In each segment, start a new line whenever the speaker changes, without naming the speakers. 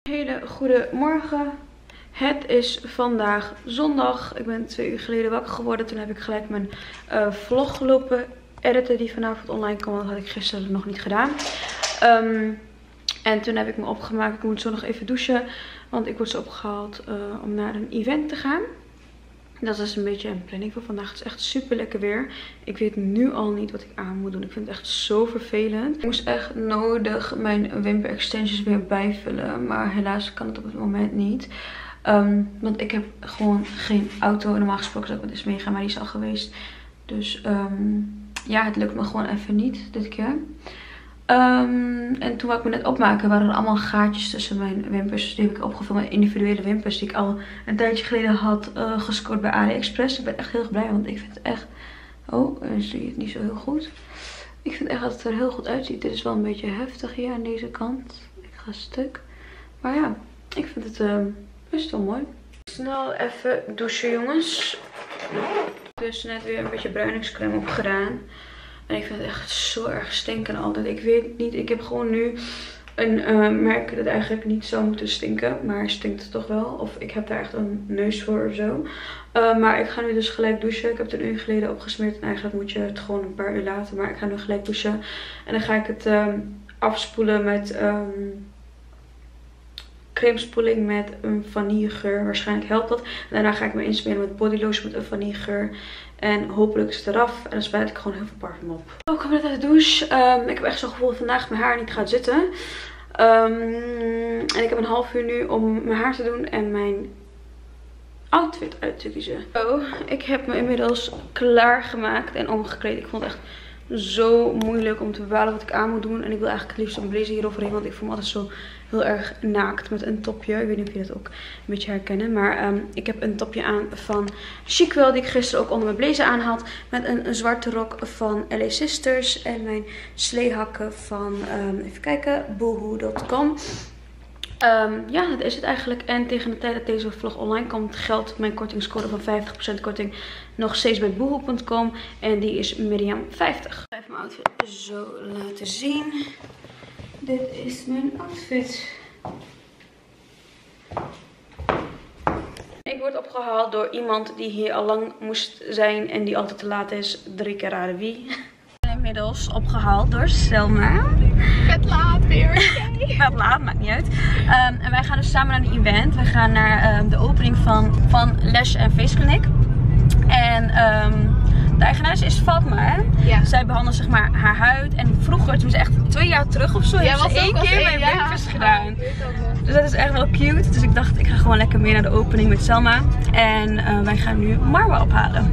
Hele goede morgen. Het is vandaag zondag. Ik ben 2 uur geleden wakker geworden. Toen heb ik gelijk mijn vlog lopen editen die vanavond online kwam. Dat had ik gisteren nog niet gedaan. En toen heb ik me opgemaakt. Ik moet zo nog even douchen. Want ik word zo opgehaald om naar een event te gaan. Dat is een beetje een planning voor vandaag. Het is echt super lekker weer. Ik weet nu al niet wat ik aan moet doen. Ik vind het echt zo vervelend. Ik moest echt nodig mijn wimper extensions weer bijvullen. Maar helaas kan het op het moment niet. Want ik heb gewoon geen auto. Normaal gesproken zou ik met eens meegaan, maar die is al geweest. Dus ja, het lukt me gewoon even niet dit keer. En toen wou ik me net opmaken, waren er allemaal gaatjes tussen mijn wimpers. Die heb ik opgevuld met individuele wimpers die ik al een tijdje geleden had gescoord bij AliExpress. Ik ben echt heel erg blij, want ik vind het echt... Oh, zie je het niet zo heel goed. Ik vind echt dat het er heel goed uitziet. Dit is wel een beetje heftig hier aan deze kant. Ik ga stuk. Maar ja, ik vind het best wel mooi. Snel even douchen, jongens. Dus net weer een beetje bruiningscreme op gedaan. En ik vind het echt zo erg stinken altijd. Ik weet niet. Ik heb gewoon nu een merk dat eigenlijk niet zou moeten stinken. Maar stinkt het toch wel. Of ik heb daar echt een neus voor of zo. Maar ik ga nu dus gelijk douchen. Ik heb het een uur geleden opgesmeerd. En eigenlijk moet je het gewoon een paar uur laten. Maar ik ga nu gelijk douchen. En dan ga ik het afspoelen met cremespoeling met een vanillegeur. Waarschijnlijk helpt dat. En daarna ga ik me insmeren met bodylotion met een vanillegeur. En hopelijk is het eraf. En dan spuit ik gewoon heel veel parfum op. Ik kom net uit de douche. Ik heb echt zo'n gevoel dat vandaag mijn haar niet gaat zitten. En ik heb een half uur nu om mijn haar te doen en mijn outfit uit te kiezen. Oh, ik heb me inmiddels klaargemaakt en omgekleed. Ik vond het echt zo moeilijk om te bepalen wat ik aan moet doen. En ik wil eigenlijk het liefst een blazer hieroverheen. Want ik voel me altijd zo heel erg naakt met een topje. Ik weet niet of jullie dat ook een beetje herkennen. Maar ik heb een topje aan van Chicwell. Die ik gisteren ook onder mijn blazer aan had. Met een zwarte rok van LA Sisters. En mijn sleehakken van, even kijken, boohoo.com. Ja, dat is het eigenlijk. En tegen de tijd dat deze vlog online komt, geldt mijn kortingscode van 50% korting nog steeds bij boohoo.com. En die is Miriam50. Ik ga even mijn outfit zo laten zien. Dit is mijn outfit. Ik word opgehaald door iemand die hier al lang moest zijn en die altijd te laat is. 3 keer raden wie. Ik ben inmiddels opgehaald door Selma.
Vet laat weer.
Vet laat, maakt niet uit. En wij gaan dus samen naar een event. We gaan naar de opening van Lash & Face Clinic. En de eigenaresse is Fatma, hè? Ja. Zij behandelt zeg maar haar huid. En vroeger, toen ze echt 2 jaar terug of zo, heeft ze 1 keer mijn wimpers gedaan. Dus dat is echt wel cute. Dus ik dacht, ik ga gewoon lekker mee naar de opening met Selma. En wij gaan nu Marwa ophalen.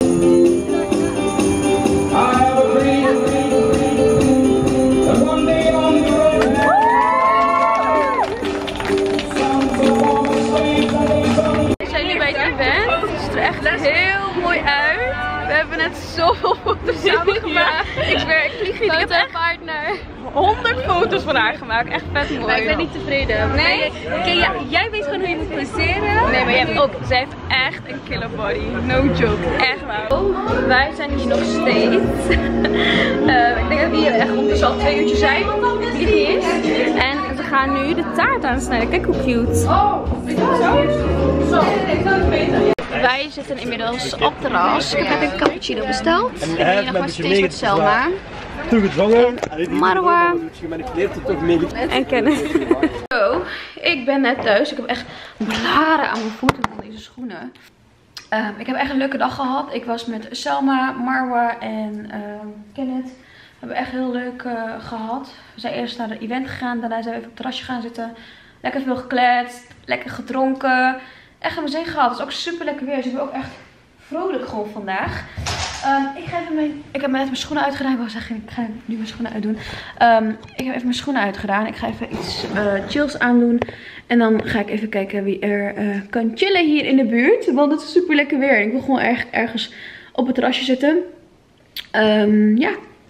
We zijn nu bij het event. Het ziet er echt heel mooi uit. We hebben net zoveel foto's samen gemaakt. Ik zweer, ik lieg niet. Ik heb echt 100 foto's van haar gemaakt. Echt vet mooi.
Maar ik ben niet tevreden.
Nee? Jij weet gewoon hoe je moet poseren. Nee, maar jij hebt ook. Zij heeft echt een killer body. No joke. Echt waar. Oh, wij zijn hier nog steeds. Ik denk dat we hier echt ondertussen al 2 uurtjes zijn. Die is. En we gaan nu de taart aansnijden. Kijk hoe cute. Oh, is dat zo? Zo. Ik zou het weten. Wij zitten inmiddels op het terras. Ik heb net een cappuccino besteld. En hier nog maar steeds met Selma.
Toegedwongen.
En Marwa. En Kenneth. Zo, ik ben net thuis. Ik heb echt blaren aan mijn voeten van deze schoenen. Ik heb echt een leuke dag gehad. Ik was met Selma, Marwa en Kenneth. We hebben echt heel leuk gehad. We zijn eerst naar de event gegaan. Daarna zijn we even op het terrasje gaan zitten. Lekker veel gekletst. Lekker gedronken. Echt een zin gehad. Het is ook super lekker weer. Dus ik ben ook echt vrolijk gewoon vandaag. Ik heb net mijn schoenen uitgedaan. Ik wou zeggen, ik ga nu mijn schoenen uitdoen. Ik heb even mijn schoenen uitgedaan. Ik ga even iets chills aandoen. En dan ga ik even kijken wie er kan chillen hier in de buurt. Want het is super lekker weer. Ik wil gewoon ergens op het terrasje zitten. Ja.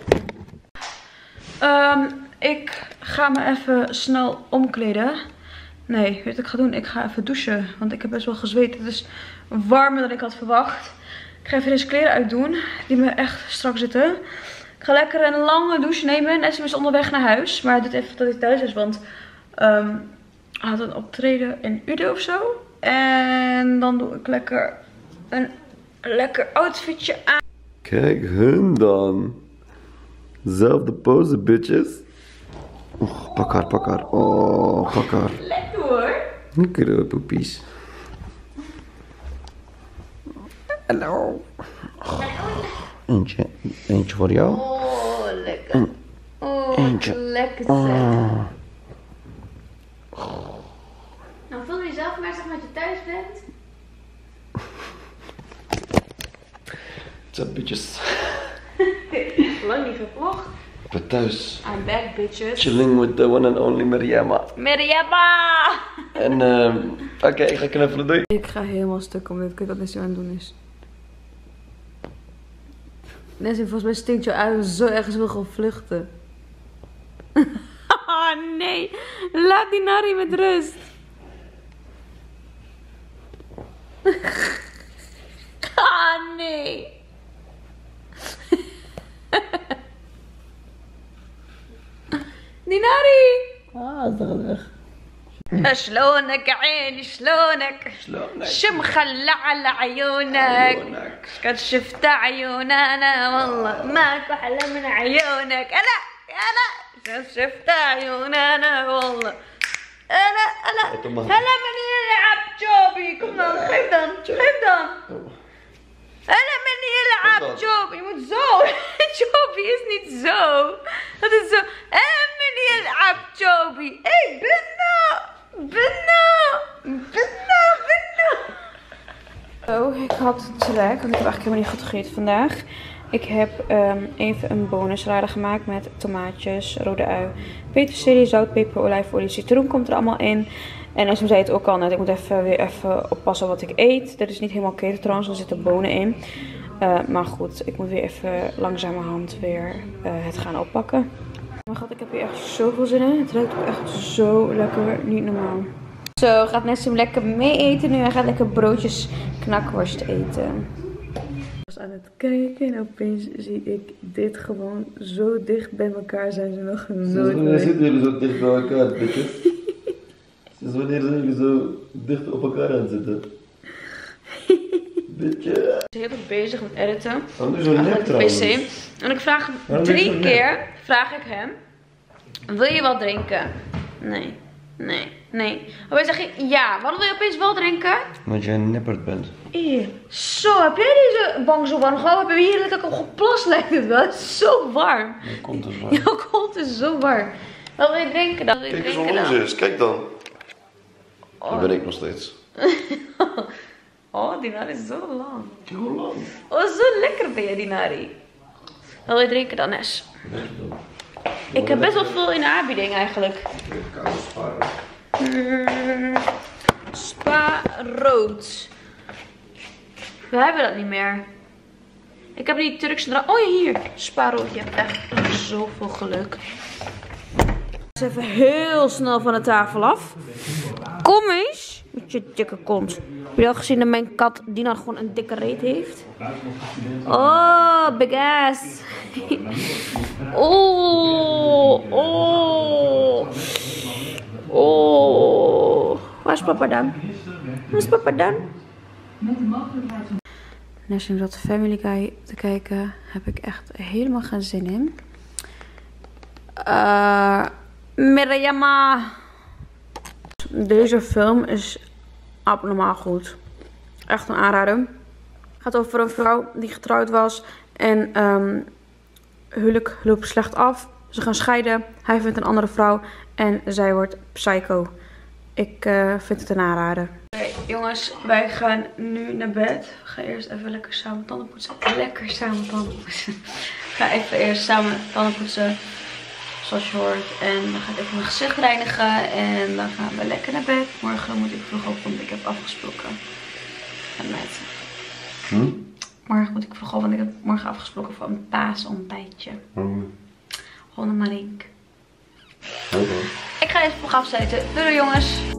Ik ga me even snel omkleden. Nee, weet je wat ik ga doen? Ik ga even douchen. Want ik heb best wel gezweet. Het is warmer dan ik had verwacht. Ik ga even deze kleren uitdoen. Die me echt strak zitten. Ik ga lekker een lange douche nemen. Nessim is onderweg naar huis. Maar dit even tot hij thuis is. Want had een optreden in Udo of zo. En dan doe ik lekker een lekker outfitje aan.
Kijk hun dan. Zelfde pose, bitches. Oh, pak haar, pak haar. Oh, pak haar.
Lekker hoor.
Lekker hoor, poepies. Hallo. Eentje voor jou.
Oh, lekker. Oh,
Eentje.
lekker
Oh.
Nou, voel je jezelf maar zeg maar dat je thuis bent.
What's up, bitches?
Lang niet gevlogd.
Ik ben thuis.
I'm back, bitches.
Chilling with the one and only Mariama.
Mariama!
En oké, ik ga knuffelen, doei.
Ik ga helemaal stuk omdat ik weet wat Nessie aan het doen is. Nessie, volgens mij stinkt je uit zo ergens wil gaan vluchten. Nee, laat die Nari met rust. Nee. Dinari!
Ah, ze gaat weg.
شلونك عيني شلونك شمخلع على عيونك قد شفت عيوننا والله ماكو احلى من عيونك انا شفت عيوننا والله انا هلا من يلعب جوبي كم dan geef dan هلا من يلعب جوبي je moet zo جوبي is niet zo dat is zo هلا من يلعب جوبي hey Oh, ik had trek, want ik heb eigenlijk helemaal niet goed gegeten vandaag. Ik heb even een bonusrader gemaakt met tomaatjes, rode ui, peterselie, zout, peper, olijfolie, citroen komt er allemaal in. En Esme zei het ook al net, ik moet weer even oppassen wat ik eet. Dat is niet helemaal keto trouwens, er zitten bonen in. Maar goed, ik moet weer even langzamerhand weer het gaan oppakken. Oh mijn god, ik heb hier echt zoveel zin in. Het ruikt ook echt zo lekker, niet normaal. Zo, gaat Nessim lekker mee eten nu. Hij gaat lekker broodjes knakworst eten. Ik was aan het kijken en opeens zie ik dit gewoon zo dicht bij elkaar zijn ze nog nooit.
Wanneer zitten jullie zo dicht bij elkaar, bitches? Sinds wanneer zijn jullie zo dicht op elkaar aan het zitten? Bitches.
Ik ben heel erg bezig met editen.
Waarom doe je zo net trouwens?
PC. En ik vraag hem 3 keer, vraag ik hem, wil je wat drinken? Nee. Opeens zeg je ja, waarom wil je opeens wel drinken?
Omdat jij een nipperd bent.
Zo, heb jij deze bank zo warm gehad? Hebben we hier lekker op geplast lijkt het wel. Het is zo warm.
Mijn kont is warm.
Jouw kont is zo warm. Wat wil je drinken dan?
Kijk eens hoe lang ze is, kijk dan. Dat ben ik nog steeds.
Oh, Dinari is zo lang.
Hoe lang?
Oh, zo lekker ben je, Dinari. Wat wil je drinken dan, Nes? Ik heb best wel veel in de aanbieding eigenlijk.
Ik kan sparen.
Spa rood. We hebben dat niet meer. Ik heb die Turkse drank. Oh ja, hier. Spa rood. Je hebt echt zoveel geluk. Even heel snel van de tafel af. Kom eens. Met je dikke kont. Heb je al gezien dat mijn kat Dina gewoon een dikke reet heeft? Oh, big ass. Oh. Waar is papa dan? Waar is papa dan? Nessim zat Family Guy te kijken. Heb ik echt helemaal geen zin in. Mariama. Deze film is abnormaal goed. Echt een aanrader. Het gaat over een vrouw die getrouwd was. En huwelijk loopt slecht af. Ze gaan scheiden. Hij vindt een andere vrouw. En zij wordt psycho. Ik vind het een aanrader. Oké, jongens, wij gaan nu naar bed. We gaan eerst even lekker samen tanden poetsen. Lekker samen tanden poetsen. Ik ga even eerst samen tanden poetsen. Zoals je hoort. En dan ga ik even mijn gezicht reinigen. En dan gaan we lekker naar bed. Morgen moet ik vroeg op, want ik heb afgesproken. Met morgen moet ik vroeg op, want ik heb morgen afgesproken voor een paasontbijtje. Gewoon een Marink. Ik ga even vroeg afsluiten. Doei jongens.